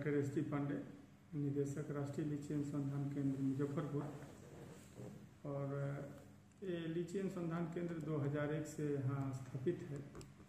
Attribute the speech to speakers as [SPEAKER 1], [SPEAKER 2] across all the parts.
[SPEAKER 1] Doctor SD. Pandey, निदेशक राष्ट्रीय लीची अनुसंधान केंद्र मुजफ्फरपुर। और ये लीची अनुसंधान केंद्र 2001 से यहाँ स्थापित है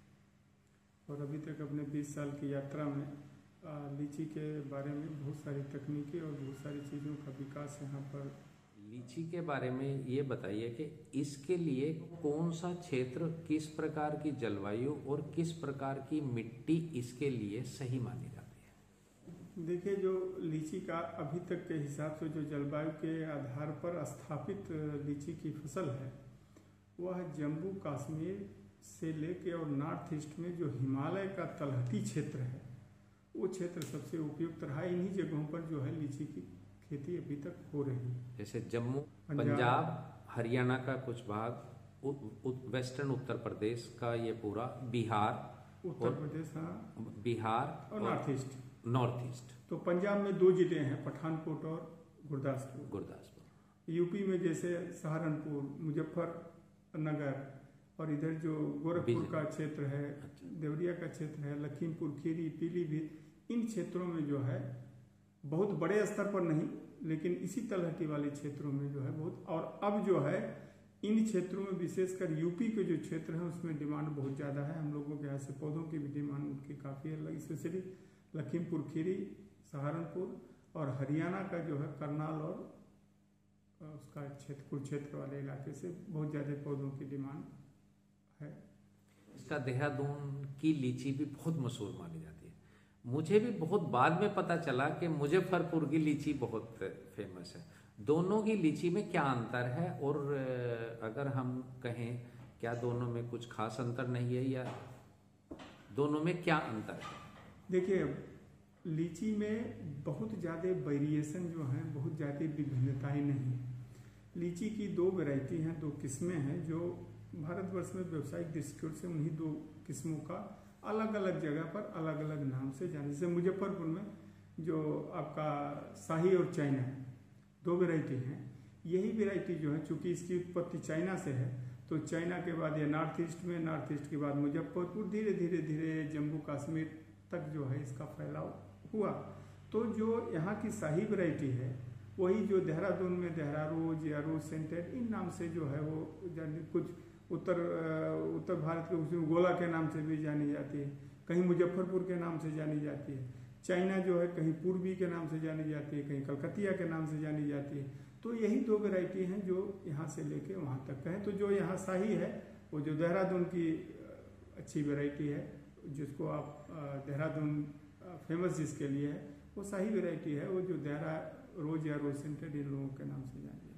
[SPEAKER 1] और अभी तक अपने 20 साल की यात्रा में लीची के बारे में बहुत सारी तकनीकी और बहुत सारी चीज़ों का विकास यहाँ पर।
[SPEAKER 2] लीची के बारे में ये बताइए कि इसके लिए कौन सा क्षेत्र, किस प्रकार की जलवायु और किस प्रकार की मिट्टी इसके लिए सही मानी जाती है?
[SPEAKER 1] देखिए, जो लीची का अभी तक के हिसाब से जो जलवायु के आधार पर स्थापित लीची की फसल है, वह जम्मू कश्मीर से लेके और नॉर्थ ईस्ट में जो हिमालय का तलहटी क्षेत्र है, वो क्षेत्र सबसे उपयुक्त रहा। इन्हीं जगहों पर जो है लीची की खेती अभी तक हो रही है।
[SPEAKER 2] जैसे जम्मू, पंजाब, हरियाणा का कुछ भाग, वेस्टर्न उत्तर प्रदेश का ये पूरा, बिहार,
[SPEAKER 1] उत्तर प्रदेश, हाँ, बिहार और नॉर्थ ईस्ट। तो पंजाब में 2 जिले हैं, पठानकोट और गुरदासपुर। यूपी में जैसे सहारनपुर, मुजफ्फरनगर और इधर जो गोरखपुर का क्षेत्र है, देवरिया का क्षेत्र है, लखीमपुर खीरी, पीलीभीत, इन क्षेत्रों में जो है बहुत बड़े स्तर पर नहीं, लेकिन इसी तलहटी वाले क्षेत्रों में जो है बहुत। और अब जो है इन क्षेत्रों में विशेषकर यूपी के जो क्षेत्र हैं उसमें डिमांड बहुत ज़्यादा है। हम लोगों के यहाँ से पौधों की भी डिमांड उनकी काफ़ी है, स्पेशली लखीमपुर खीरी, सहारनपुर और हरियाणा का जो है करनाल और उसका क्षेत्र, कुरुक्षेत्र वाले इलाके से बहुत ज़्यादा पौधों की डिमांड है।
[SPEAKER 2] इसका देहरादून की लीची भी बहुत मशहूर मानी जाती है। मुझे भी बहुत बाद में पता चला कि मुजफ्फरपुर की लीची बहुत फेमस है। दोनों की लीची में क्या अंतर है, और अगर हम कहें क्या दोनों में कुछ खास अंतर नहीं है, या दोनों में क्या अंतर है?
[SPEAKER 1] देखिए, लीची में बहुत ज़्यादा वेरिएशन जो है, बहुत ज़्यादा विभिन्नताएं नहीं है। लीची की 2 वैरायटी हैं, 2 किस्में हैं जो भारतवर्ष में व्यावसायिक दृष्टिकोण से उन्हीं 2 किस्मों का अलग अलग जगह पर अलग अलग नाम से जाने। जैसे मुजफ्फरपुर में जो आपका शाही और चाइना 2 वैरायटी हैं। यही वैरायती जो है, चूंकि इसकी उत्पत्ति चाइना से है, तो चाइना के बाद ये नॉर्थ ईस्ट में, नॉर्थ ईस्ट के बाद मुजफ्फरपुर, धीरे धीरे जम्मू कश्मीर तक जो है इसका फैलाव हुआ। तो जो यहाँ की शाही वैरायटी है, वही जो देहरादून में देहरारोज या रोज सेंटेड, इन नाम से जो है वो कुछ उत्तर भारत के उसमें गोला के नाम से भी जानी जाती है, कहीं मुजफ्फरपुर के नाम से जानी जाती है। चाइना जो है कहीं पूर्वी के नाम से जानी जाती है, कहीं कलकतिया के नाम से जानी जाती है। तो यही 2 वैरायटी हैं जो यहाँ से लेके वहाँ तक का है। तो जो यहाँ शाही है, वो जो देहरादून की अच्छी वैरायटी है, जिसको आप देहरादून फेमस जिसके लिए है, वो शाही वैरायटी है। वो जो देहरा रोज या रोज सेंटेड, इन लोगों के नाम से जानी जाती है।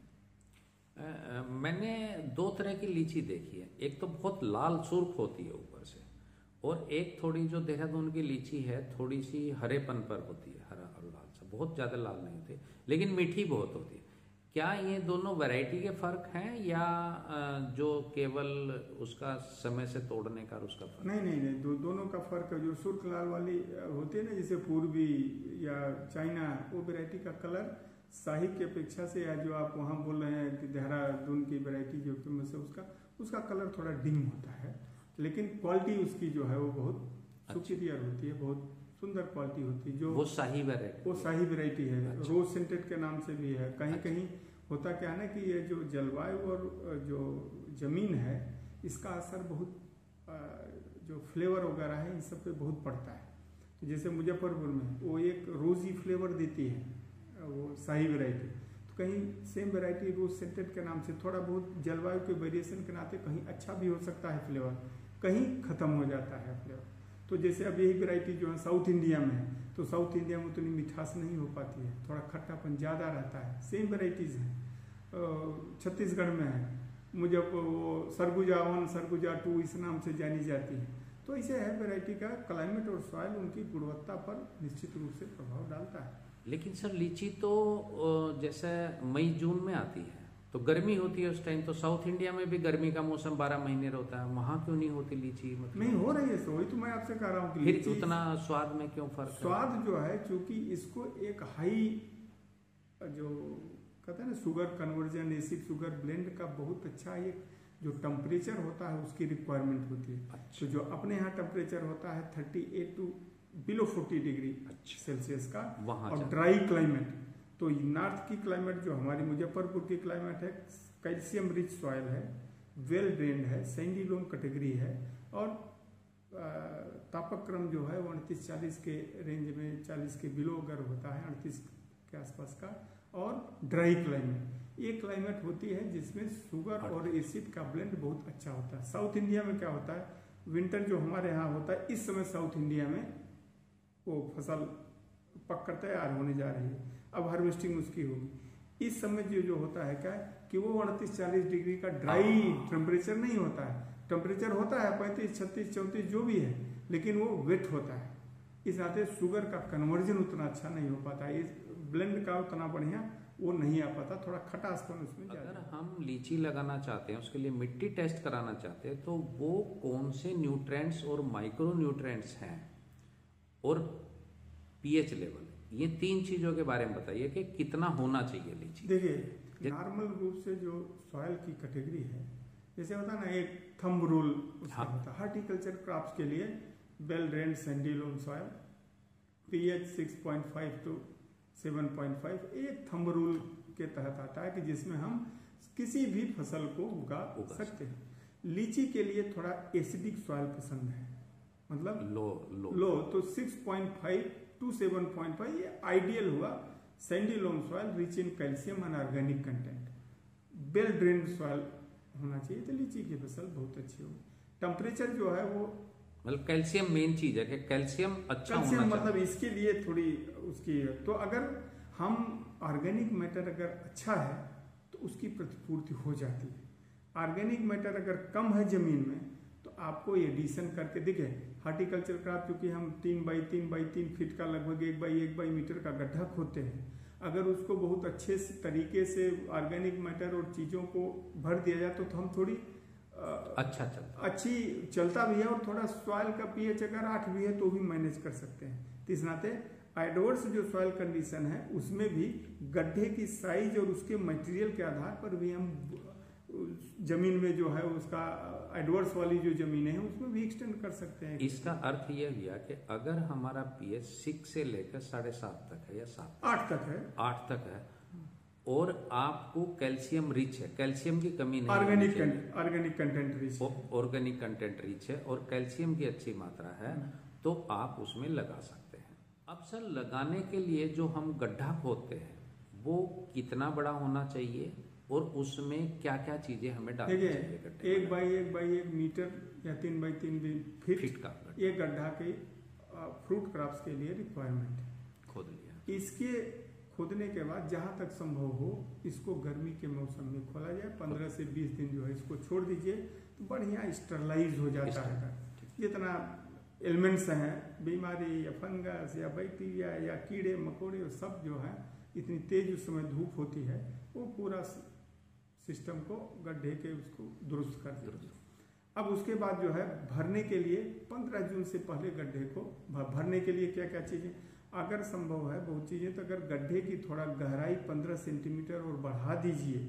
[SPEAKER 2] मैंने 2 तरह की लीची देखी है। एक तो बहुत लाल सुर्ख होती है ऊपर से, और एक थोड़ी जो देहरादून की लीची है थोड़ी सी हरेपन पर होती है, हरा और लाल सा, बहुत ज्यादा लाल नहीं होती, लेकिन मीठी बहुत होती है। क्या ये दोनों वैरायटी के फर्क हैं, या जो केवल उसका समय से तोड़ने का उसका फर्क?
[SPEAKER 1] नहीं, दोनों का फर्क है। जो सुर्ख लाल वाली होती है ना, जैसे पूर्वी या चाइना, वो वैरायटी का कलर शाही की अपेक्षा से, या जो आप वहाँ बोल रहे हैं कि देहरादून की वैरायटी जो फेमस है, उसका कलर थोड़ा डिम होता है, लेकिन क्वालिटी उसकी जो है वो बहुत सुपीरियर होती है, बहुत सुंदर क्वालिटी होती है। जो
[SPEAKER 2] वो शाही
[SPEAKER 1] वैरायटी है। अच्छा। रोज सेंटेड के नाम से भी है। कहीं कहीं होता क्या है ना कि ये जो जलवायु और जो जमीन है, इसका असर बहुत, जो फ्लेवर वगैरह है, इन सब पे बहुत पड़ता है। तो जैसे मुजफ्फरपुर में वो एक रोजी फ्लेवर देती है, वो शाही वैरायटी। तो कहीं सेम वैरायटी रोज सेंटेड के नाम से थोड़ा बहुत जलवायु के वेरिएशन के नाते कहीं अच्छा भी हो सकता है फ्लेवर, कहीं खत्म हो जाता है फ्लेवर। तो जैसे अब यही वैरायटी जो है साउथ इंडिया में है, तो साउथ इंडिया में उतनी मिठास नहीं हो पाती है, थोड़ा खट्टापन ज़्यादा रहता है। सेम वैरायटीज़ हैं। छत्तीसगढ़ में है, मुझे वो सरगुजा 1, सरगुजा 2 इस नाम से जानी जाती है। तो इसे है, वैरायटी का क्लाइमेट और सॉइल उनकी गुणवत्ता पर निश्चित रूप से प्रभाव डालता है।
[SPEAKER 2] लेकिन सर, लीची तो जैसे मई जून में आती है, तो गर्मी होती है उस टाइम, तो साउथ इंडिया में भी गर्मी का मौसम 12 महीने रहता है, वहाँ क्यों नहीं होती लीची? मतलब
[SPEAKER 1] नहीं हो रही है, वही तो मैं आपसे कह रहा हूँ कि
[SPEAKER 2] फिर उतना स्वाद में क्यों फर्क?
[SPEAKER 1] स्वाद जो है, चूंकि इसको एक हाई, जो कहते हैं ना sugar conversion, acid sugar blend का बहुत अच्छा एक जो टेम्परेचर होता है उसकी रिक्वायरमेंट होती है।
[SPEAKER 2] अच्छा।
[SPEAKER 1] तो जो अपने यहाँ टेम्परेचर होता है 38 to बिलो 40 डिग्री
[SPEAKER 2] अच्छा।
[SPEAKER 1] सेल्सियस का,
[SPEAKER 2] वहाँ
[SPEAKER 1] और
[SPEAKER 2] जाता
[SPEAKER 1] ड्राई क्लाइमेट। तो नॉर्थ की क्लाइमेट जो हमारी मुजफ्फरपुर की क्लाइमेट है, कैल्शियम रिच सॉइल है, वेल ड्रेन्ड है, सैंडी लोम कैटेगरी है, और तापक्रम जो है वो 38-40 के रेंज में, 40 के बिलो अगर होता है 38 के आसपास का, और ड्राई क्लाइमेट। ये क्लाइमेट होती है जिसमें शुगर और एसिड का ब्लेंड बहुत अच्छा होता है। साउथ इंडिया में क्या होता है, विंटर जो हमारे यहाँ होता है इस समय साउथ इंडिया में वो फसल पक कर तैयार होने जा रही है, अब हार्वेस्टिंग उसकी होगी। इस समय जो होता है क्या है कि वो 38-40 डिग्री का ड्राई टेम्परेचर नहीं होता है, टेम्परेचर होता है 35, 36, 34 जो भी है, लेकिन वो वेट होता है। इस नाते शुगर का कन्वर्जन उतना अच्छा नहीं हो पाता है, इस ब्लेंड का उतना बढ़िया वो नहीं आ पाता, थोड़ा खटासपन उसमें
[SPEAKER 2] अगर
[SPEAKER 1] ज्यादा।
[SPEAKER 2] हम लीची लगाना चाहते हैं, उसके लिए मिट्टी टेस्ट कराना चाहते हैं, तो वो कौन से न्यूट्रिएंट्स और माइक्रो न्यूट्रिएंट्स हैं और पीएच लेवल, ये 3 चीजों के बारे में बताइए कि कितना होना चाहिए लीची।
[SPEAKER 1] देखिए नॉर्मल रूप से जो सॉइल की कैटेगरी है, जैसे होता है ना एक थंब रूल उसका होता है हार्टिकल्चर क्रॉप्स के लिए, well drained sandy loam soil, pH 6.5 to 7.5 एक थंब रूल के तहत आता है कि जिसमें हम किसी भी फसल को उगा सकते हैं। लीची के लिए थोड़ा एसिडिक सॉइल पसंद है, मतलब लो तो 6.5 to 7.5 ये आइडियल हुआ। Sandy loam soil rich in calcium and organic content, well drained soil होना चाहिए, तो लीची की फसल बहुत अच्छी होगी। टेम्परेचर जो है वो
[SPEAKER 2] मतलब कैल्शियम मेन चीज है कि कैल्शियम अच्छा होना
[SPEAKER 1] कैल्शियम
[SPEAKER 2] चाहिए।
[SPEAKER 1] मतलब इसके लिए थोड़ी उसकी, तो अगर हम ऑर्गेनिक मैटर अगर अच्छा है तो उसकी प्रतिपूर्ति हो जाती है। ऑर्गेनिक मैटर अगर कम है जमीन में तो आपको एडिशन करके दिखे। हार्टिकल्चर क्रॉप चूंकि हम 3 बाई 3 फीट का लगभग 1 बाई 1 मीटर का गड्ढा खोदते हैं, अगर उसको बहुत अच्छे से तरीके से ऑर्गेनिक मैटर और चीज़ों को भर दिया जाए तो हम थोड़ी अच्छी चलता भी है, और थोड़ा सॉइल का पीएच अगर 8 भी है तो भी मैनेज कर सकते हैं। तो इस नाते एडवर्स जो सॉइल कंडीशन है उसमें भी गड्ढे की साइज और उसके मटेरियल के आधार पर भी हम जमीन में जो है उसका एडवर्स वाली जो जमीनें हैं उसमें भी एक्सटेंड कर सकते हैं।
[SPEAKER 2] इसका अर्थ यह हुआ कि अगर हमारा पीएच 6 से लेकर 7.5 तक है या
[SPEAKER 1] 8 तक है,
[SPEAKER 2] 8 तक है, और आपको कैल्शियम रिच है, कैल्शियम की कमी नहीं,
[SPEAKER 1] organic content rich,
[SPEAKER 2] organic content rich है और कैल्शियम की अच्छी मात्रा है, तो आप उसमें लगा सकते हैं। अब सर लगाने के लिए जो हम गड्ढा खोदते हैं वो कितना बड़ा होना चाहिए और उसमें क्या क्या चीजें हमें डालनी चाहिए?
[SPEAKER 1] 1 बाई 1 मीटर या 3 बाई 3 फीट
[SPEAKER 2] का
[SPEAKER 1] ये गड्ढा के फ्रूट क्रॉप्स के लिए रिक्वायरमेंट है।
[SPEAKER 2] खोद लिया,
[SPEAKER 1] इसके खोदने के बाद जहां तक संभव हो इसको गर्मी के मौसम में खोला जाए, 15 से 20 दिन जो है इसको छोड़ दीजिए तो बढ़िया स्टरलाइज हो जाता है। जितना एलिमेंट्स हैं, बीमारी या फंगस या बैक्टीरिया या कीड़े मकोड़े सब जो है, इतनी तेज उस समय धूप होती है, वो पूरा सिस्टम को गड्ढे के उसको दुरुस्त कर देते। अब उसके बाद जो है भरने के लिए 15 जून से पहले गड्ढे को भरने के लिए क्या क्या चीजें, अगर संभव है बहुत चीजें, तो अगर गड्ढे की थोड़ा गहराई 15 सेंटीमीटर और बढ़ा दीजिए,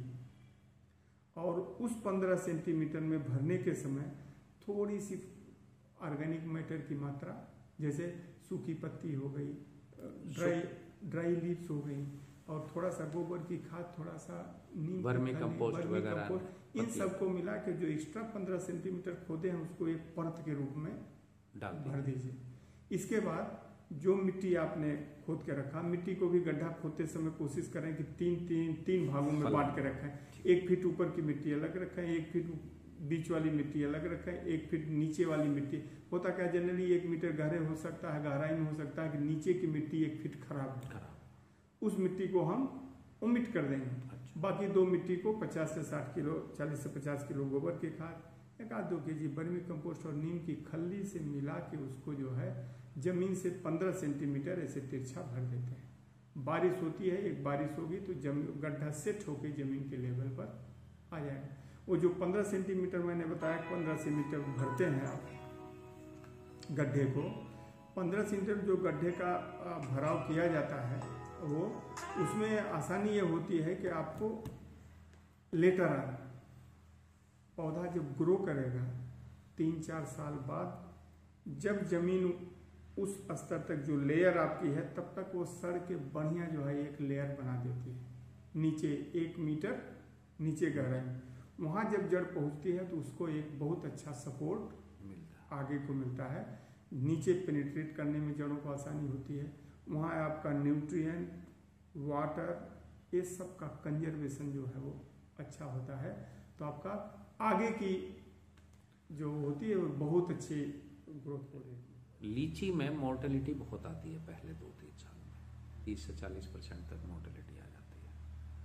[SPEAKER 1] और उस 15 सेंटीमीटर में भरने के समय थोड़ी सी ऑर्गेनिक मैटर की मात्रा, जैसे सूखी पत्ती हो गई, ड्राई लीव्स हो गई, और थोड़ा सा गोबर की खाद, थोड़ा सा नीम
[SPEAKER 2] वर्मी कंपोस्ट वगैरह,
[SPEAKER 1] इन सबको मिला के जो एक्स्ट्रा 15 सेंटीमीटर खोदे हैं उसको एक परत के रूप में भर दीजिए। इसके बाद जो मिट्टी आपने खोद के रखा, मिट्टी को भी गड्ढा खोदते समय कोशिश करें कि तीन भागों में बांट के रखें। 1 फीट ऊपर की मिट्टी अलग रखें, 1 फीट बीच वाली मिट्टी अलग रखें, 1 फीट नीचे वाली मिट्टी। होता क्या जनरली 1 मीटर गहरे हो सकता है, गहराई में हो सकता है कि नीचे की मिट्टी 1 फीट खराब, उस मिट्टी को हम ओमिट कर देंगे। बाकी 2 मिट्टी को 50 से 60 किलो, 40 से 50 किलो गोबर की खाद, 1-2 केजी वर्मी कंपोस्ट और नीम की खल्ली से मिला के उसको जो है जमीन से 15 सेंटीमीटर ऐसे तिरछा भर देते हैं। बारिश होती है, एक बारिश होगी तो गड्ढा सेट होके जमीन के लेवल पर आ जाएगा। वो जो 15 सेंटीमीटर मैंने बताया, 15 सेंटीमीटर भरते हैं आप गड्ढे को, 15 सेंटीमीटर जो गड्ढे का भराव किया जाता है वो, उसमें आसानी ये होती है कि आपको लेटर आना, पौधा जब ग्रो करेगा 3-4 साल बाद, जब जमीन उस स्तर तक जो लेयर आपकी है तब तक वो सड़ के बढ़िया जो है एक लेयर बना देती है, नीचे 1 मीटर नीचे गहराई में। वहाँ जब जड़ पहुँचती है तो उसको एक बहुत अच्छा सपोर्ट आगे को मिलता है, नीचे पेनिट्रेट करने में जड़ों को आसानी होती है। वहाँ आपका न्यूट्रिएंट, वाटर, ये सब का कंजर्वेशन जो है वो अच्छा होता है, तो आपका आगे की जो होती है वो बहुत अच्छी ग्रोथ हो रही है।
[SPEAKER 2] लीची में मोर्टेलिटी बहुत आती है पहले 2-3 साल में, 30 से 40% तक मोर्टेलिटी आ जाती है।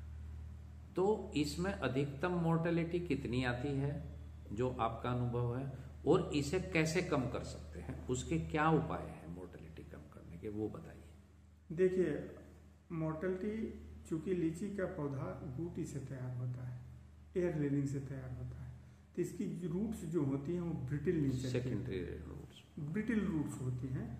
[SPEAKER 2] तो इसमें अधिकतम मोर्टेलिटी कितनी आती है जो आपका अनुभव है, और इसे कैसे कम कर सकते हैं, उसके क्या उपाय हैं मोर्टेलिटी कम करने के, वो बताइए।
[SPEAKER 1] देखिए, मोर्टेलिटी, चूंकि लीची का पौधा बूटी से तैयार होता है, एयर लेनिंग से तैयार होता है, तो इसकी रूट्स जो होती हैं वो brittle nature,
[SPEAKER 2] secondary roots,
[SPEAKER 1] brittle roots होती हैं।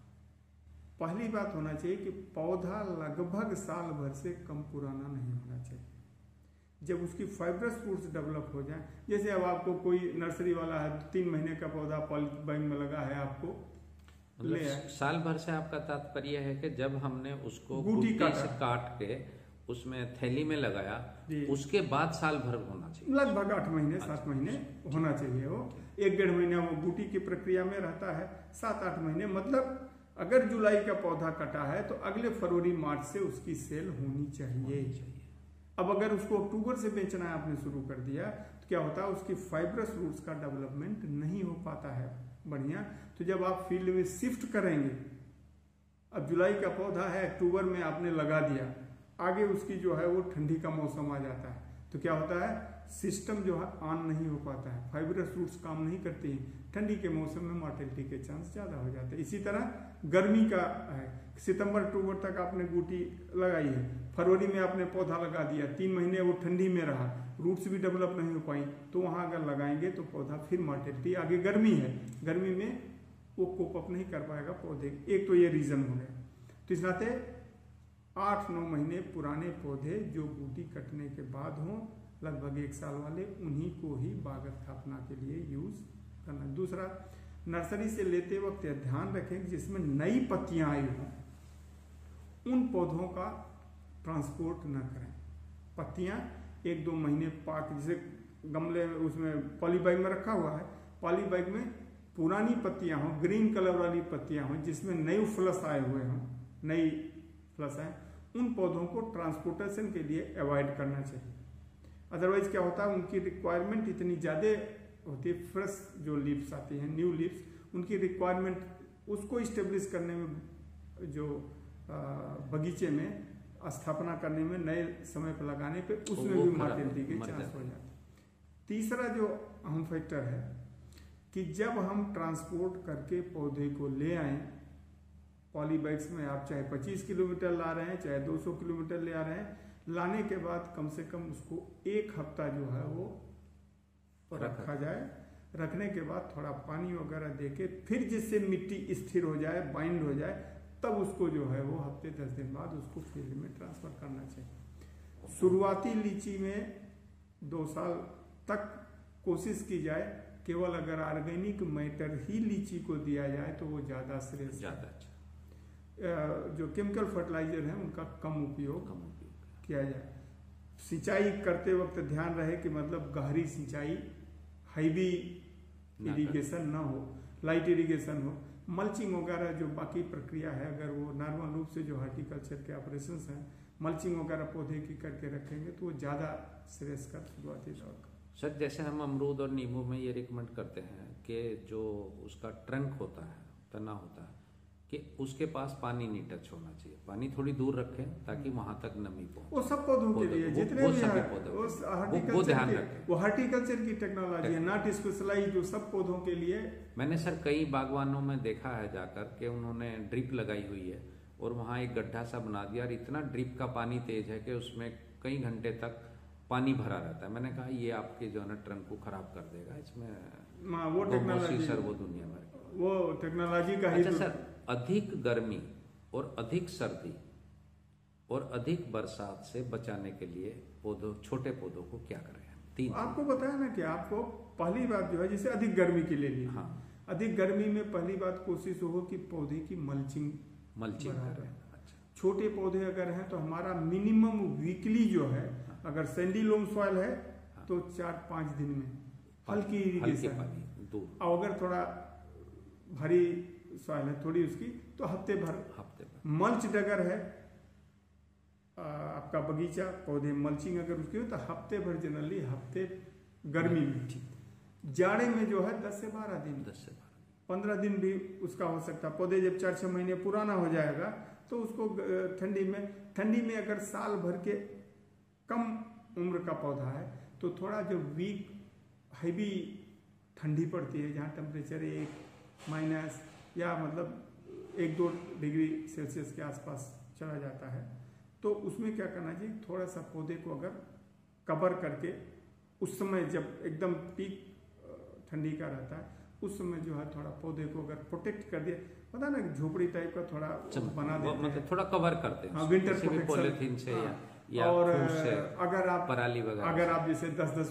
[SPEAKER 1] पहली बात होना चाहिए कि पौधा लगभग साल भर से कम पुराना नहीं होना चाहिए। जब उसकी फाइब्रस रूट्स डेवलप हो जाए, जैसे अब आपको कोई नर्सरी वाला है 3 महीने का पौधा पॉलीबैग में लगा है, आपको ले आए,
[SPEAKER 2] साल भर से आपका तात्पर्य है कि जब हमने उसको
[SPEAKER 1] बूटी
[SPEAKER 2] से काट के उसमें थैली में लगाया, उसके बाद साल भर होना चाहिए,
[SPEAKER 1] लगभग 8 महीने 7 महीने होना चाहिए। वो 1-1.5 महीना वो बूटी की प्रक्रिया में रहता है, 7-8 महीने, मतलब अगर जुलाई का पौधा कटा है तो अगले फरवरी मार्च से उसकी सेल होनी चाहिए। अब अगर उसको अक्टूबर से बेचना है आपने शुरू कर दिया तो क्या होता है, उसकी फाइब्रस रूट्स का डेवलपमेंट नहीं हो पाता है बढ़िया। तो जब आप फील्ड में शिफ्ट करेंगे, अब जुलाई का पौधा है, अक्टूबर में आपने लगा दिया, आगे उसकी जो है वो ठंडी का मौसम आ जाता है, तो क्या होता है, सिस्टम जो है ऑन नहीं हो पाता है, फाइब्रस रूट्स काम नहीं करती हैं, ठंडी के मौसम में मोर्टेलिटी के चांस ज़्यादा हो जाते हैं। इसी तरह गर्मी का है, सितंबर अक्टूबर तक आपने बूटी लगाई है, फरवरी में आपने पौधा लगा दिया, 3 महीने वो ठंडी में रहा, रूट्स भी डेवलप नहीं हो पाई, तो वहाँ अगर लगाएंगे तो पौधा फिर मोर्टेलिटी, आगे गर्मी है, गर्मी में वो कोप अप नहीं कर पाएगा पौधे। एक तो ये रीज़न हो गया। तो इस नाते 8-9 महीने पुराने पौधे जो बूटी कटने के बाद हों, लगभग 1 साल वाले, उन्हीं को ही बाग स्थापना के लिए यूज करना। दूसरा, नर्सरी से लेते वक्त ध्यान रखें कि जिसमें नई पत्तियां आई हों उन पौधों का ट्रांसपोर्ट न करें। पत्तियां 1-2 महीने पाक, जैसे गमले में उसमें पॉलीबैग में रखा हुआ है, पॉलीबैग में पुरानी पत्तियां हों, ग्रीन कलर वाली पत्तियां हों, जिसमें नए फ्लस आए हुए हों, नई फ्लस आए, उन पौधों को ट्रांसपोर्टेशन के लिए अवॉइड करना चाहिए। अदरवाइज क्या होता है, उनकी रिक्वायरमेंट इतनी ज़्यादा होती है, फ्रेश जो लीव्स आती हैं, न्यू लीव्स, उनकी रिक्वायरमेंट उसको इस्टेब्लिश करने में, जो बगीचे में स्थापना करने में, नए समय पर लगाने पे, उसमें भी मोर्टेलिटी के चांस हो जाते हैं। तीसरा जो अहम फैक्टर है कि जब हम ट्रांसपोर्ट करके पौधे को ले आएं, पॉलीबैग्स में, आप चाहे 25 किलोमीटर ला रहे हैं, चाहे 200 किलोमीटर ले आ रहे हैं, लाने के बाद कम से कम उसको 1 हफ्ता जो है वो रखा जाए। रखने के बाद थोड़ा पानी वगैरह देके, फिर जिससे मिट्टी स्थिर हो जाए, बाइंड हो जाए, तब उसको जो है वो हफ्ते 10 दिन बाद उसको फील्ड में ट्रांसफर करना चाहिए। शुरुआती लीची में 2 साल तक कोशिश की जाए, केवल अगर ऑर्गेनिक मैटर ही लीची को दिया जाए तो वो ज़्यादा श्रेष्ठ, ज़्यादा अच्छा। जो केमिकल फर्टिलाइजर हैं उनका कम उपयोग किया जाए। सिंचाई करते वक्त ध्यान रहे कि मतलब गहरी सिंचाई, हैवी इरिगेशन ना हो, लाइट इरिगेशन हो। मल्चिंग वगैरह जो बाकी प्रक्रिया है, अगर वो नॉर्मल रूप से जो हार्टिकल्चर के ऑपरेशंस हैं, मल्चिंग वगैरह पौधे की करके रखेंगे तो वो ज़्यादा श्रेष्ठ कर शुरुआती दौर का।
[SPEAKER 2] सर, जैसे हम अमरूद और नींबू में ये रिकमेंड करते हैं कि जो उसका ट्रंक होता है, तना होता है, कि उसके पास पानी नहीं टच होना चाहिए, पानी थोड़ी दूर रखें ताकि वहां तक नमी पहुंचे।
[SPEAKER 1] वो सब पौधों के लिए, जितने भी
[SPEAKER 2] वो ध्यान रखें,
[SPEAKER 1] वो हार्टिकल्चर की टेक्नोलॉजी है, नॉट स्पेशलाइज्ड, जो सब पौधों के लिए।
[SPEAKER 2] मैंने सर कई बागवानों में देखा है जाकर के उन्होंने ड्रिप लगाई हुई है और वहाँ एक गड्ढा सा बना दिया और इतना ड्रिप का पानी तेज है कि उसमें कई घंटे तक पानी भरा रहता है। मैंने कहा ये आपके जो है ना ट्रंक को खराब कर देगा, इसमें
[SPEAKER 1] वो टेक्नोलॉजी,
[SPEAKER 2] सर वो दुनिया भर
[SPEAKER 1] वो टेक्नोलॉजी का ही।
[SPEAKER 2] अच्छा सर, अधिक गर्मी और अधिक सर्दी और अधिक बरसात से बचाने के लिए पौधों, छोटे पौधों को क्या करें? 3
[SPEAKER 1] आपको बताया ना कि आपको पहली बात जो है, जैसे अधिक गर्मी के लिए,
[SPEAKER 2] हाँ,
[SPEAKER 1] अधिक गर्मी में पहली बात कोशिश हो कि पौधे की मल्चिंग
[SPEAKER 2] करें। अच्छा।
[SPEAKER 1] छोटे पौधे अगर हैं तो हमारा मिनिमम वीकली जो है, अगर सैंडी लोम सॉइल है तो 4-5 दिन में हल्की इरिगेशन, और अगर थोड़ा भारी सॉइल है थोड़ी उसकी तो हफ्ते भर। मल्च अगर है आपका बगीचा, पौधे मल्चिंग अगर उसकी हो तो हफ्ते भर, जनरली हफ्ते गर्मी में। जाड़े में जो है 10 से 12 दिन, 15 दिन भी उसका हो सकता है। पौधे जब 4-6 महीने पुराना हो जाएगा तो उसको ठंडी में अगर साल भर के कम उम्र का पौधा है तो थोड़ा जो वीक हैवी ठंडी पड़ती है, जहाँ टेम्परेचर 1 या मतलब 1-2 डिग्री सेल्सियस के आसपास चला जाता है, तो उसमें क्या करना चाहिए, थोड़ा सा पौधे को अगर कवर करके उस समय जब एकदम पीक ठंडी का रहता है उस समय जो है थोड़ा पौधे को अगर प्रोटेक्ट कर दिया, पता ना झोपड़ी टाइप का थोड़ा बना देते हैं,
[SPEAKER 2] मतलब थोड़ा कवर करते हैं।
[SPEAKER 1] हाँ, विंटर प्रोटेक्शन
[SPEAKER 2] पॉलीथीन से या
[SPEAKER 1] और
[SPEAKER 2] से,
[SPEAKER 1] अगर आप
[SPEAKER 2] पराली वगैरह,
[SPEAKER 1] अगर आप जैसे 10-10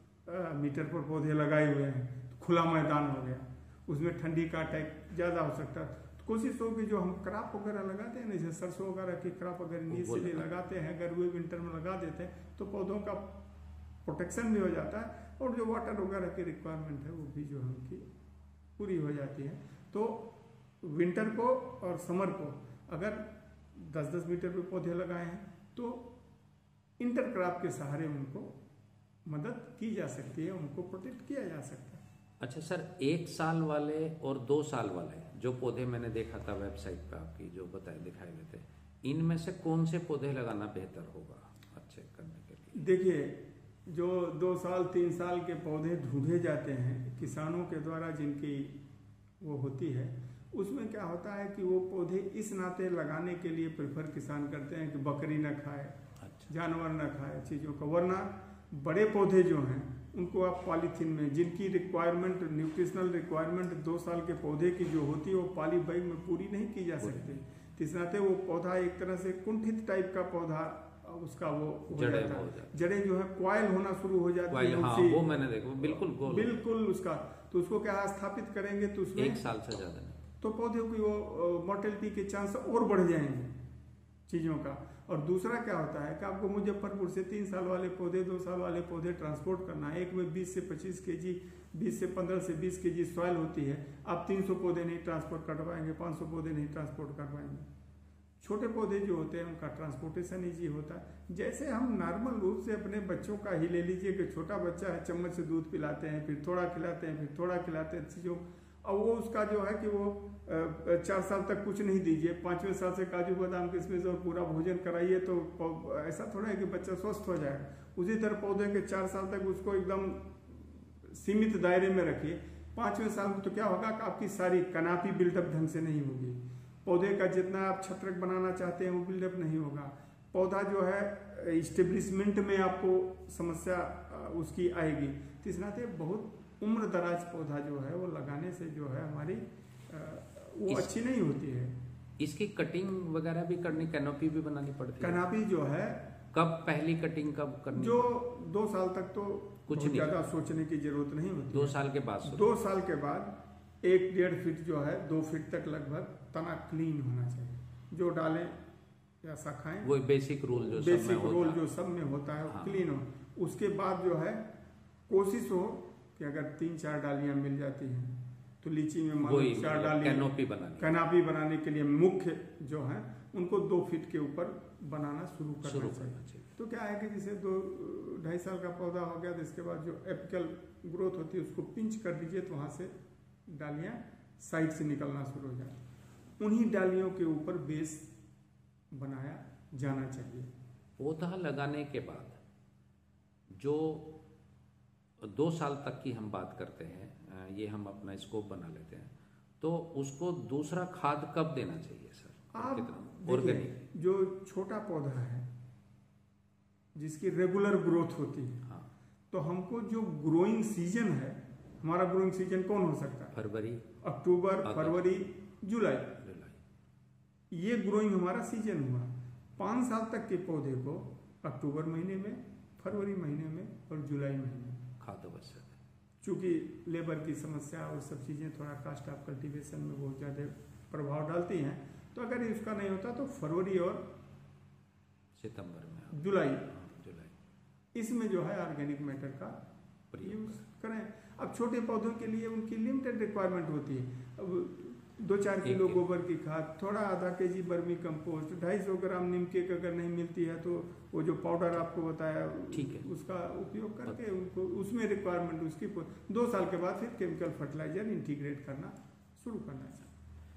[SPEAKER 1] मीटर पर पौधे लगाए हुए हैं तो खुला मैदान हो गया, उसमें ठंडी का अटैक ज्यादा हो सकता है। तो कोशिश हो कि जो हम क्रॉप वगैरह लगाते हैं ना, जैसे सरसों वगैरह की क्रॉप अगर इनिशियली लगाते हैं, अगर वो विंटर में लगा देते हैं तो पौधों का प्रोटेक्शन भी हो जाता है और जो वाटर वगैरह की रिक्वायरमेंट है वो भी जो है उनकी पूरी हो जाती है। तो विंटर को और समर को अगर 10-10 मीटर पे पौधे लगाए हैं तो इंटरक्रॉप के सहारे उनको मदद की जा सकती है, उनको प्रोटेक्ट किया जा सकता है।
[SPEAKER 2] अच्छा सर, 1 साल वाले और 2 साल वाले जो पौधे मैंने देखा था वेबसाइट पे आपकी जो दिखाए गए थे, इनमें से कौन से पौधे लगाना बेहतर होगा अच्छे करने के लिए?
[SPEAKER 1] देखिए, जो 2 साल 3 साल के पौधे ढूंढे जाते हैं किसानों के द्वारा, जिनकी वो होती है, उसमें क्या होता है कि वो पौधे इस नाते लगाने के लिए प्रेफर किसान करते हैं कि बकरी न खाए, जानवर न खाए चीज़ों को, वरना बड़े पौधे जो हैं उनको आप पॉलीथीन में, जिनकी रिक्वायरमेंट, न्यूट्रिशनल रिक्वायरमेंट 2 साल के पौधे की जो होती है वो पॉली बैग में पूरी नहीं की जा सकती। तो इस नाते वो पौधा एक तरह से कुंठित टाइप का पौधा, उसका वो हो जाता है, जड़ें जो है क्वाइल होना शुरू हो जाती है।
[SPEAKER 2] हाँ, वो मैंने देखा,
[SPEAKER 1] बिल्कुल उसका, तो उसको क्या स्थापित करेंगे तो उसमें
[SPEAKER 2] 1 साल से ज्यादा नहीं,
[SPEAKER 1] तो पौधे की वो मोर्टेलिटी के चांस और बढ़ जाएंगे चीज़ों का। और दूसरा क्या होता है कि आपको मुजफ्फरपुर से 3 साल वाले पौधे, 2 साल वाले पौधे ट्रांसपोर्ट करना है, एक में 20 से 25 केजी, 20 से 15 से 20 केजी सॉइल होती है, आप 300 पौधे नहीं ट्रांसपोर्ट कर पाएंगे, 500 पौधे नहीं ट्रांसपोर्ट कर पाएंगे। छोटे पौधे जो होते हैं उनका ट्रांसपोर्टेशन ईजी होता है। जैसे हम नॉर्मल रूप से अपने बच्चों का ही ले लीजिए कि छोटा बच्चा है, चम्मच से दूध पिलाते हैं, फिर थोड़ा खिलाते हैं, फिर थोड़ा खिलाते हैं चीज़ों, और वो उसका जो है कि वो 4 साल तक कुछ नहीं दीजिए, 5वें साल से काजू बादाम किशमिश और पूरा भोजन कराइए तो ऐसा थोड़ा है कि बच्चा स्वस्थ हो जाएगा। उसी तरह पौधे के 4 साल तक उसको एकदम सीमित दायरे में रखिए। 5वें साल में तो क्या होगा कि आपकी सारी कनापी बिल्डअप ढंग से नहीं होगी, पौधे का जितना आप छत्रक बनाना चाहते हैं वो बिल्डअप नहीं होगा, पौधा जो है इस्टेब्लिशमेंट में आपको समस्या उसकी आएगी। तो इस नाते बहुत उम्र दराज पौधा जो है वो लगाने से जो है हमारी वो अच्छी नहीं होती है।
[SPEAKER 2] इसकी कटिंग वगैरह भी करनी, कैनोपी भी बनानी पड़ती है।
[SPEAKER 1] कैनोपी जो है
[SPEAKER 2] कब पहली कटिंग कब करनी?
[SPEAKER 1] जो 2 साल तक तो
[SPEAKER 2] कुछ
[SPEAKER 1] ज्यादा सोचने की जरूरत नहीं होती।
[SPEAKER 2] 2 साल के बाद
[SPEAKER 1] 2 साल के बाद 1-1.5 फीट जो है 2 फीट तक लगभग तना क्लीन होना चाहिए, जो डालें या शाखाएं,
[SPEAKER 2] वो बेसिक रूल जो
[SPEAKER 1] सब में होता है, हाँ। क्लीन हो। उसके बाद जो है कोशिश हो कि अगर 3-4 डालियां मिल जाती हैं तो लीची में मान लो 4 डालियां कैनोपी बनाने के लिए मुख्य जो है उनको 2 फीट के ऊपर बनाना शुरू करना चाहिए। तो क्या है कि जैसे 2-2.5 साल का पौधा हो गया तो इसके बाद जो एपिकल ग्रोथ होती है उसको पिंच कर दीजिए तो वहां से डालियां साइड से निकलना शुरू हो जाए। उन्हीं डालियों के ऊपर बेस बनाया जाना चाहिए।
[SPEAKER 2] पौधा लगाने के बाद जो 2 साल तक की हम बात करते हैं, ये हम अपना स्कोप बना लेते हैं, तो उसको दूसरा खाद कब देना चाहिए सर?
[SPEAKER 1] आप ऑर्गेनिक जो छोटा पौधा है जिसकी रेगुलर ग्रोथ होती है, हाँ, तो हमको जो ग्रोइंग सीजन है, हमारा ग्रोइंग सीजन कौन हो सकता है?
[SPEAKER 2] फरवरी,
[SPEAKER 1] अक्टूबर, फरवरी, जुलाई, ये ग्रोइंग हमारा सीजन हुआ। 5 साल तक के पौधे को अक्टूबर महीने में, फरवरी महीने में और जुलाई महीने में
[SPEAKER 2] खाद अवश्य
[SPEAKER 1] चूँकि लेबर की समस्या और सब चीज़ें थोड़ा कास्ट ऑफ कल्टीवेशन में बहुत ज़्यादा प्रभाव डालती हैं। तो अगर इसका नहीं होता तो फरवरी और
[SPEAKER 2] सितंबर में,
[SPEAKER 1] जुलाई
[SPEAKER 2] जुलाई
[SPEAKER 1] इसमें जो है ऑर्गेनिक मैटर का यूज करें। अब छोटे पौधों के लिए उनकी लिमिटेड रिक्वायरमेंट होती है। अब 2-4 किलो गोबर की खाद, थोड़ा आधा केजी बर्मी कंपोस्ट, 250 ग्राम नीम केक अगर नहीं मिलती है तो वो जो पाउडर आपको बताया
[SPEAKER 2] ठीक है,
[SPEAKER 1] उसका उपयोग करके उनको उसमें रिक्वायरमेंट उसकी 2 साल के बाद फिर केमिकल फर्टिलाइजर इंटीग्रेट करना शुरू करना चाहिए।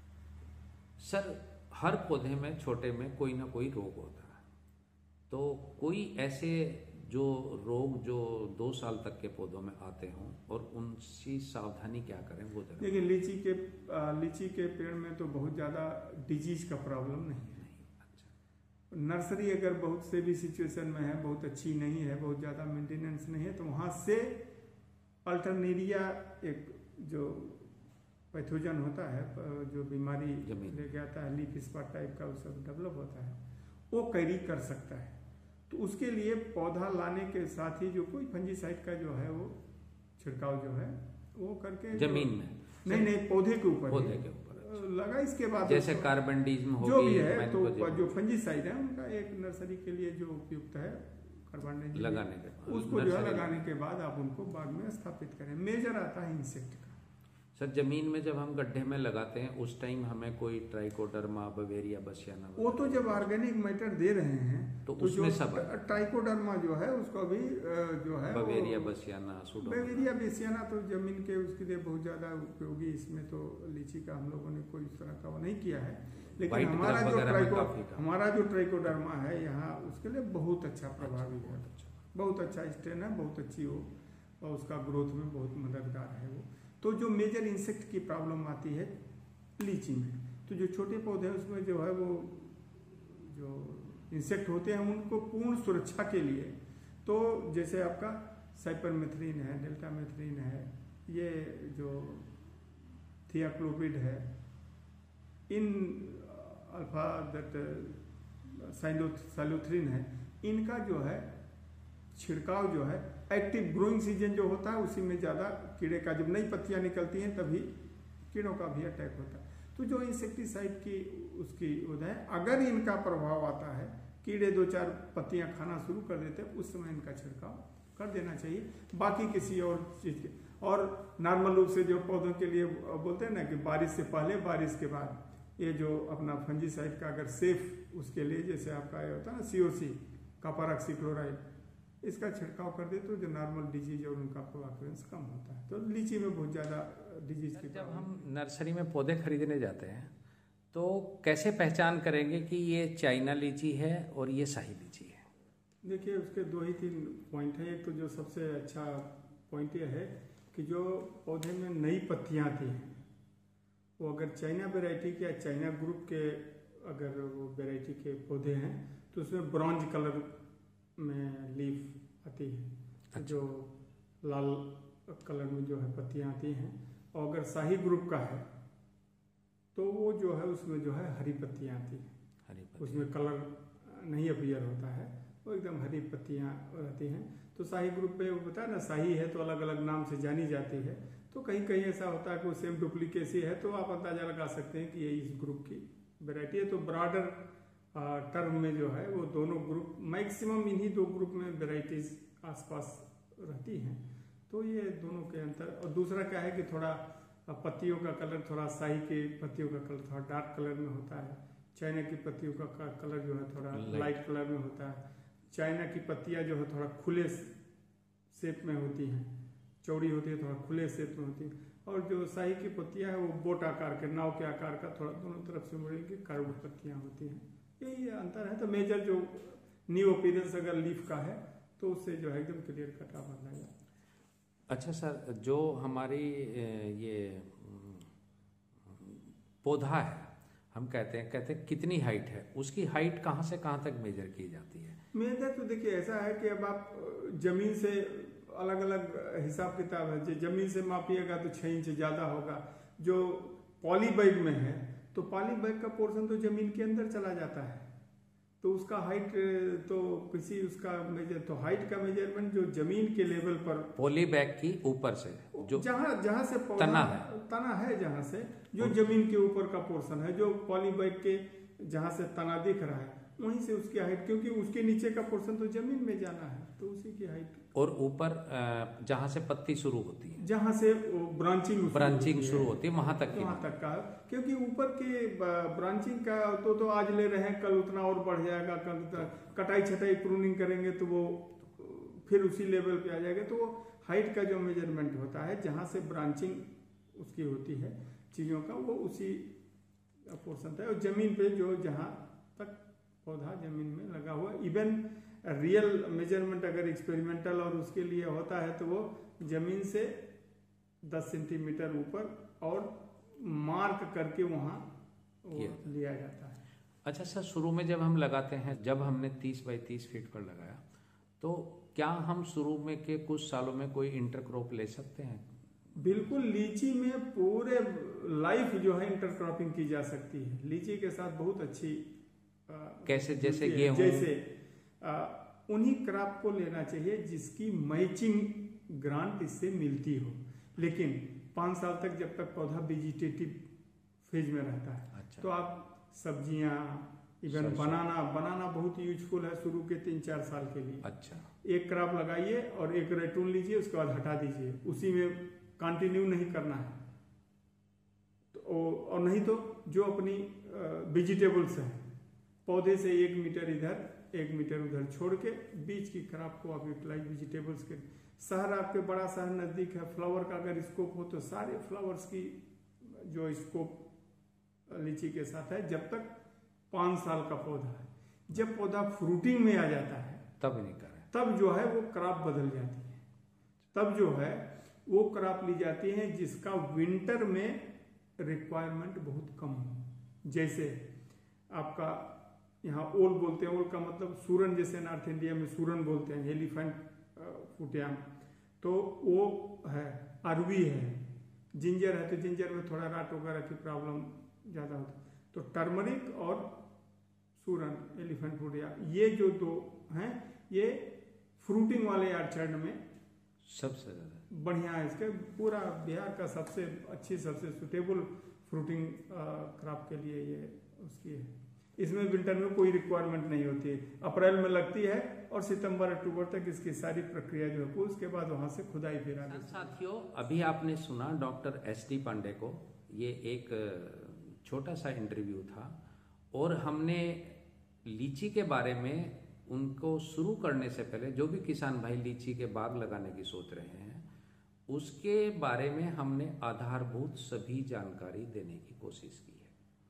[SPEAKER 2] सर हर पौधे में छोटे में कोई ना कोई रोग होता है, तो कोई ऐसे जो रोग जो 2 साल तक के पौधों में आते हों और उनकी सावधानी क्या करें वो जरा।
[SPEAKER 1] देखिए लीची के पेड़ में तो बहुत ज़्यादा डिजीज का प्रॉब्लम नहीं है।
[SPEAKER 2] अच्छा,
[SPEAKER 1] नर्सरी अगर बहुत से भी सिचुएशन में है, बहुत अच्छी नहीं है, बहुत ज़्यादा मेंटेनेंस नहीं है, तो वहाँ से अल्टरनेरिया एक जो पैथोजन होता है, जो बीमारी लेके आता है, लीफ स्पॉट टाइप का, वो सब डेवलप होता है, वो कैरी कर सकता है। तो उसके लिए पौधा लाने के साथ ही जो कोई फंजीसाइड का जो है वो छिड़काव जो है वो करके
[SPEAKER 2] जमीन में
[SPEAKER 1] नहीं पौधे के ऊपर लगा। इसके बाद
[SPEAKER 2] जैसे कार्बनडिज्म
[SPEAKER 1] जो भी है तो जो फंजीसाइड है उनका एक नर्सरी के लिए जो उपयुक्त है कार्बनडिज्म
[SPEAKER 2] लगाने के बाद
[SPEAKER 1] उसको जो है लगाने के बाद आप उनको बाग में स्थापित करें। मेजर आता है इंसेक्ट का।
[SPEAKER 2] सर जमीन में जब हम गड्ढे में लगाते हैं उस टाइम हमें कोई ट्राइकोडर्मा, बवेरिया बसियाना,
[SPEAKER 1] वो तो जब ऑर्गेनिक मैटर दे रहे हैं
[SPEAKER 2] तो उसमें सब
[SPEAKER 1] ट्राइकोडर्मा जो है उसको भी जो है
[SPEAKER 2] बवेरिया बसियाना,
[SPEAKER 1] बवेरिया बसियाना तो जमीन के उसके लिए बहुत ज्यादा उपयोगी। इसमें तो लीची का हम लोगों ने कोई इस तरह का वो नहीं किया है, लेकिन हमारा जो ट्राइकोडर्मा है यहाँ उसके लिए बहुत अच्छा प्रभावी है, बहुत अच्छा स्ट्रेन है, बहुत अच्छी वो और उसका ग्रोथ में बहुत मददगार है वो। तो जो मेजर इंसेक्ट की प्रॉब्लम आती है लीची में, तो जो छोटे पौधे हैं उसमें जो है वो जो इंसेक्ट होते हैं उनको पूर्ण सुरक्षा के लिए तो जैसे आपका साइपरमेथ्रिन है, डेल्टामेथ्रिन है, ये जो थियाक्लोपिड है, इन अल्फा साइलोथ्रिन है, इनका जो है छिड़काव जो है एक्टिव ग्रोइंग सीजन जो होता है उसी में ज़्यादा कीड़े का, जब नई पत्तियां निकलती हैं तभी कीड़ों का भी अटैक होता है। तो जो इंसेक्टिसाइड की उसकी है, अगर इनका प्रभाव आता है, कीड़े 2-4 पत्तियां खाना शुरू कर देते हैं, उस समय इनका छिड़काव कर देना चाहिए। बाकी किसी और चीज़ के और नॉर्मल रूप से जो पौधों के लिए बोलते हैं ना कि बारिश से पहले बारिश के बाद, ये जो अपना फंजीसाइड का अगर सेफ उसके लिए जैसे आपका ये होता है ना COC कॉपर ऑक्सीक्लोराइड, इसका छिड़काव कर दे तो जो नॉर्मल डिजीज और उनका प्रोवाक्रेंस कम होता है। तो लीची में बहुत ज़्यादा डिजीज की।
[SPEAKER 2] जब हम नर्सरी में पौधे खरीदने जाते हैं तो कैसे पहचान करेंगे कि ये चाइना लीची है और ये शाही लीची है?
[SPEAKER 1] देखिए उसके 2-3 पॉइंट है। एक तो जो सबसे अच्छा पॉइंट ये है कि जो पौधे में नई पत्तियाँ आती हैं वो अगर चाइना वेराइटी के या चाइना ग्रुप के अगर वो वेराइटी के पौधे हैं तो उसमें ब्रॉन्ज कलर में लीफ आती है। अच्छा। जो लाल कलर में जो है पत्तियां आती हैं, और अगर शाही ग्रुप का है तो वो जो है उसमें जो है हरी पत्तियां आती हैं, उसमें कलर नहीं अपीयर होता है, वो एकदम हरी पत्तियां रहती हैं। तो शाही ग्रुप पे वो पता है ना, शाही है तो अलग अलग नाम से जानी जाती है, तो कहीं कहीं ऐसा होता है कि वो सेम डुप्लीकेसी है, तो आप अंदाजा लगा सकते हैं कि ये इस ग्रुप की वेराइटी है। तो ब्रॉडर टर्म में जो है वो दोनों ग्रुप, मैक्सिमम इन्हीं 2 ग्रुप में वेराइटीज आसपास रहती हैं। तो ये दोनों के अंतर। और दूसरा क्या है कि थोड़ा पत्तियों का कलर, थोड़ा शाही की पत्तियों का कलर थोड़ा डार्क कलर में होता है, चाइना की पत्तियों का कलर जो है थोड़ा लाइट कलर में होता है। चाइना की पत्तियां जो है थोड़ा खुले शेप में होती हैं, चौड़ी होती है, थोड़ा खुले शेप में होती है। और जो शाही की पत्तियां हैं वो बोट आकार के, नाव के आकार का, थोड़ा दोनों तरफ से मुड़े की कर्व पत्तियां होती हैं। यही अंतर है। तो मेजर जो न्यू अपीयरेंस अगर लीफ का है तो उससे जो है एकदम क्लियर कट आप अंदाजा।
[SPEAKER 2] अच्छा सर, जो हमारी ये पौधा है, हम कहते हैं कितनी हाइट है, उसकी हाइट कहाँ से कहाँ तक मेजर की जाती है?
[SPEAKER 1] मेजर तो देखिए ऐसा है कि अब आप जमीन से अलग अलग हिसाब किताब है। जो जमीन से मापिएगा तो 6 इंच ज़्यादा होगा। जो पॉली बैग में है तो पॉली बैग का पोर्शन तो जमीन के अंदर चला जाता है, तो तो उसका हाइट तो किसी उसका मेजर, तो हाइट का मेजरमेंट जो जमीन के लेवल पर
[SPEAKER 2] पॉली बैग की ऊपर से जो
[SPEAKER 1] जहाँ से पौधा तना है जहाँ से जो जमीन के ऊपर का पोर्शन है, जो पॉली बैग के जहाँ से तना दिख रहा है वहीं से उसकी हाइट, क्योंकि उसके नीचे का पोर्शन तो जमीन में जाना है, तो उसी की हाइट।
[SPEAKER 2] और ऊपर जहाँ से पत्ती शुरू होती है,
[SPEAKER 1] जहाँ से ब्रांचिंग
[SPEAKER 2] शुरू होती है वहां तक
[SPEAKER 1] का, क्योंकि ऊपर के ब्रांचिंग का तो आज ले रहे हैं, कल उतना और बढ़ जाएगा, कल कटाई छटाई प्रूनिंग करेंगे तो वो फिर उसी लेवल पे आ जाएगा। तो वो हाइट का जो मेजरमेंट होता है जहाँ से ब्रांचिंग उसकी होती है चीज़ों का, वो उसी पोर्शन था। और जमीन पे जो जहाँ तक पौधा जमीन में लगा हुआ, इवन रियल मेजरमेंट अगर एक्सपेरिमेंटल और उसके लिए होता है तो वो जमीन से 10 सेंटीमीटर ऊपर और मार्क करके वहाँ लिया जाता है।
[SPEAKER 2] अच्छा सर, शुरू में जब हम लगाते हैं, जब हमने 30 बाई 30 फीट पर लगाया, तो क्या हम शुरू में के कुछ सालों में कोई इंटरक्रॉप ले सकते हैं?
[SPEAKER 1] बिल्कुल, लीची में पूरे लाइफ जो है इंटरक्रॉपिंग की जा सकती है। लीची के साथ बहुत अच्छी
[SPEAKER 2] कैसे? जैसे गेहूं,
[SPEAKER 1] जैसे उन्हीं क्रॉप को लेना चाहिए जिसकी मैचिंग ग्रांट इससे मिलती हो, लेकिन 5 साल तक जब तक पौधा वेजिटेटिव फेज में रहता है। अच्छा। तो आप सब्जियां, इवन बनाना बहुत यूजफुल है शुरू के 3-4 साल के लिए।
[SPEAKER 2] अच्छा।
[SPEAKER 1] एक क्रॉप लगाइए और एक रेटून लीजिए, उसके बाद हटा दीजिए, उसी में कंटिन्यू नहीं करना है। तो और नहीं तो जो अपनी वेजिटेबल्स है, पौधे से 1 मीटर इधर 1 मीटर उधर छोड़ के बीच की क्रॉप को आप यूटिलाइज वेजिटेबल्स के। शहर आपके बड़ा शहर नजदीक है, फ्लावर का अगर स्कोप हो तो सारे फ्लावर्स की जो स्कोप लीची के साथ है, जब तक 5 साल का पौधा है। जब पौधा फ्रूटिंग में आ जाता है
[SPEAKER 2] तब नहीं करें,
[SPEAKER 1] तब जो है वो क्रॉप बदल जाती है। तब जो है वो क्रॉप ली जाती है जिसका विंटर में रिक्वायरमेंट बहुत कम हो। जैसे आपका यहाँ ओल बोलते हैं, ओल का मतलब सूरन, जैसे नॉर्थ इंडिया में सूरन बोलते हैं, एलिफेंट फुटियाम, तो वो है। अरवी है, जिंजर है, तो जिंजर में थोड़ा राट वगैरह की प्रॉब्लम ज़्यादा होती है। तो टर्मरिक और सूरन, एलिफेंट फुटिया, ये जो 2 हैं, ये फ्रूटिंग वाले ऑर्चर्ड में
[SPEAKER 2] सबसे ज़्यादा
[SPEAKER 1] बढ़िया है। इसके पूरा बिहार का सबसे अच्छी, सबसे सुटेबल फ्रूटिंग क्रॉप के लिए ये उसकी है। इसमें विंटर में कोई रिक्वायरमेंट नहीं होती है, अप्रैल में लगती है और सितंबर अक्टूबर तक इसकी सारी प्रक्रिया जो है, उसके बाद वहां से खुदाई फिर आगे।
[SPEAKER 2] साथियों, अभी आपने सुना डॉक्टर SD पांडे को, ये एक छोटा सा इंटरव्यू था, और हमने लीची के बारे में उनको शुरू करने से पहले जो भी किसान भाई लीची के बाग लगाने की सोच रहे हैं, उसके बारे में हमने आधारभूत सभी जानकारी देने की कोशिश की है।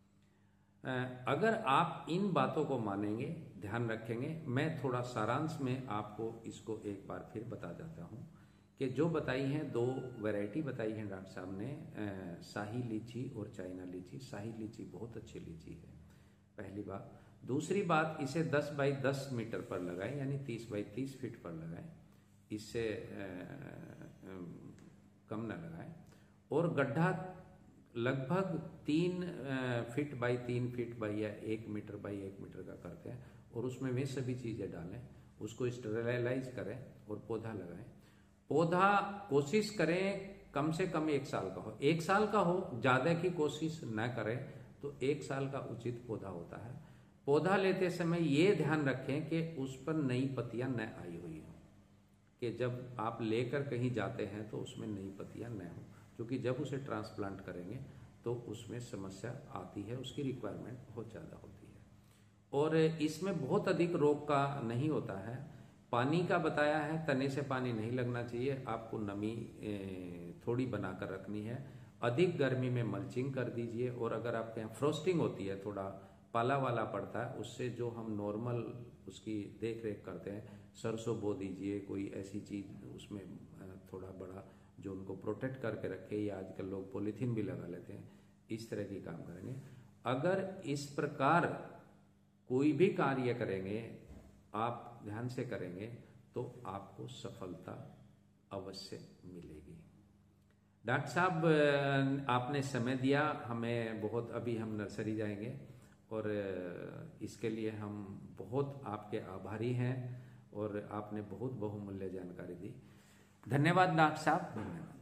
[SPEAKER 2] अगर आप इन बातों को मानेंगे, ध्यान रखेंगे, मैं थोड़ा सारांश में आपको इसको एक बार फिर बता जाता हूँ कि जो बताई हैं 2 वैरायटी बताई हैं डॉक्टर साहब ने, शाही लीची और चाइना लीची। शाही लीची बहुत अच्छी लीची है, पहली बात। दूसरी बात, इसे 10 बाई 10 मीटर पर लगाएं, यानी 30 बाई 30 फीट पर लगाएं, इससे कम न लगाएं। और गड्ढा लगभग 3 फीट बाई 3 फीट बाई या 1 मीटर बाई 1 मीटर का करते हैं, और उसमें वे सभी चीज़ें डालें, उसको स्टेरिलाइज करें और पौधा लगाएं। पौधा कोशिश करें कम से कम 1 साल का हो, 1 साल का हो, ज़्यादा की कोशिश न करें, तो 1 साल का उचित पौधा होता है। पौधा लेते समय ये ध्यान रखें कि उस पर नई पत्तियां न आई हुई हो, कि जब आप लेकर कहीं जाते हैं तो उसमें नई पत्तियां न हो, क्योंकि जब उसे ट्रांसप्लांट करेंगे तो उसमें समस्या आती है, उसकी रिक्वायरमेंट बहुत ज़्यादा होती है। और इसमें बहुत अधिक रोग का नहीं होता है। पानी का बताया है, तने से पानी नहीं लगना चाहिए, आपको नमी थोड़ी बनाकर रखनी है। अधिक गर्मी में मल्चिंग कर दीजिए, और अगर आपके यहाँ फ्रोस्टिंग होती है, थोड़ा पाला वाला पड़ता है, उससे जो हम नॉर्मल उसकी देख रेख करते हैं, सरसों बो दीजिए, कोई ऐसी चीज़ उसमें थोड़ा बड़ा जो उनको प्रोटेक्ट करके रखे, या आजकल लोग पॉलीथीन भी लगा लेते हैं, इस तरह की काम करेंगे। अगर इस प्रकार कोई भी कार्य करेंगे, आप ध्यान से करेंगे, तो आपको सफलता अवश्य मिलेगी। डॉक्टर साहब, आपने समय दिया हमें बहुत। अभी हम नर्सरी जाएंगे और इसके लिए हम बहुत आपके आभारी हैं और आपने बहुत बहुमूल्य जानकारी दी। धन्यवाद डॉक्टर साहब, धन्यवाद।